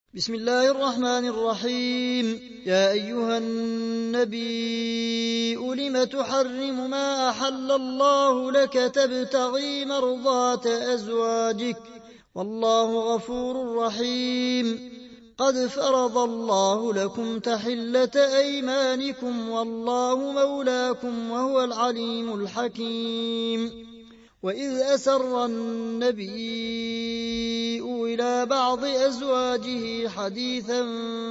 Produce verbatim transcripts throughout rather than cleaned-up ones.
بسم الله الرحمن الرحيم. يا أيها النبي لم تحرم ما أحل الله لك تبتغي مرضات أزواجك والله غفور رحيم. قد فرض الله لكم تحلة أيمانكم والله مولاكم وهو العليم الحكيم. وإذ أسر النبي إلى بعض أزواجه حديثا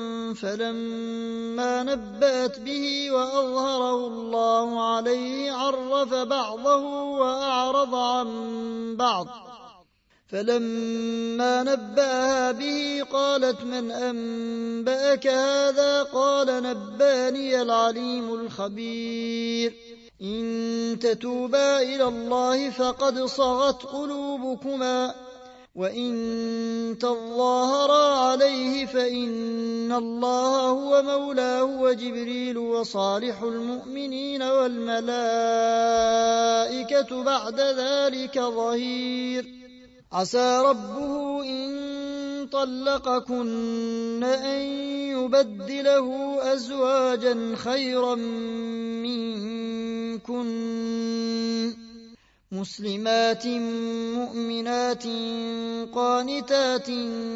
فلما نبأت به وأظهره الله عليه عرف بعضه وأعرض عن بعض فلما نبأها به قالت من أنبأك هذا؟ قال نبأني العليم الخبير. إن تتوبا إلى الله فقد صغت قلوبكما وإن تظاهرا عليه فإن الله هو مولاه وجبريل وصالح المؤمنين والملائكة بعد ذلك ظهير. عسى ربه إن طلقكن أن يبدله أزواجا خيرا منكن مسلمات مؤمنات قانتات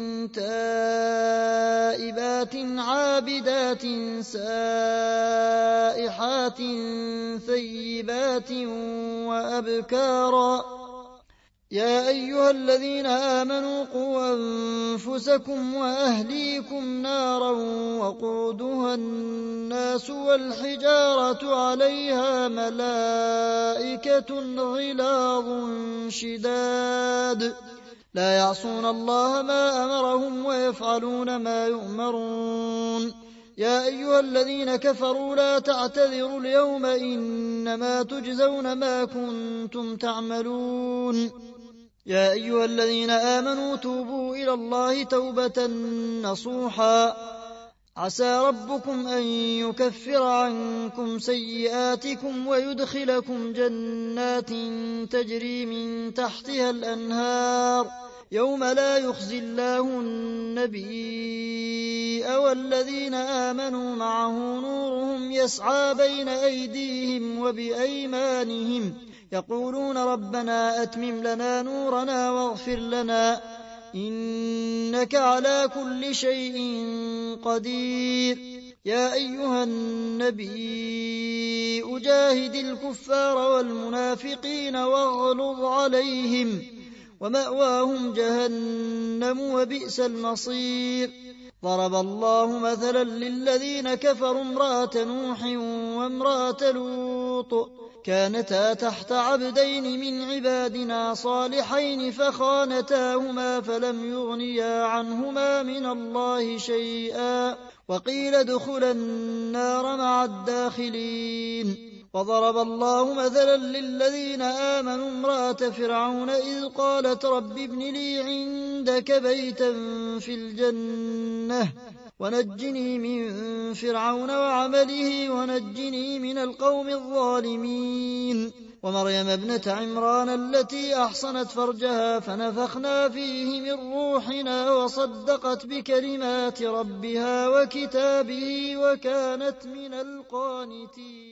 تائبات عابدات سائحات ثيبات وأبكارا. يا أيها الذين آمنوا قوا أنفسكم وأهليكم نارا وقودها الناس والحجارة عليها ملائكة غلاظ شداد لا يعصون الله ما أمرهم ويفعلون ما يؤمرون. يا أيها الذين كفروا لا تعتذروا اليوم إنما تجزون ما كنتم تعملون. يا أيها الذين آمنوا توبوا إلى الله توبة نصوحا عسى ربكم أن يكفر عنكم سيئاتكم ويدخلكم جنات تجري من تحتها الأنهار يوم لا يخزي الله النبي والذين آمنوا معه نورهم يسعى بين أيديهم وبأيمانهم يقولون ربنا أتمم لنا نورنا واغفر لنا إنك على كل شيء قدير. يا أيها النبي أجاهد الكفار والمنافقين واغلظ عليهم ومأواهم جهنم وبئس المصير. ضرب الله مثلا للذين كفروا امرأة نوح وامرأة لوط كانتا تحت عبدين من عبادنا صالحين فخانتاهما فلم يغنيا عنهما من الله شيئا وقيل ادخلا النار مع الداخلين. وضرب الله مثلا للذين آمنوا امرأة فرعون إذ قالت رب ابن لي عندك بيتا في الجنة ونجني من فرعون وعمله ونجني من القوم الظالمين. ومريم ابنة عمران التي أحصنت فرجها فنفخنا فيه من روحنا وصدقت بكلمات ربها وكتابه وكانت من القانتين.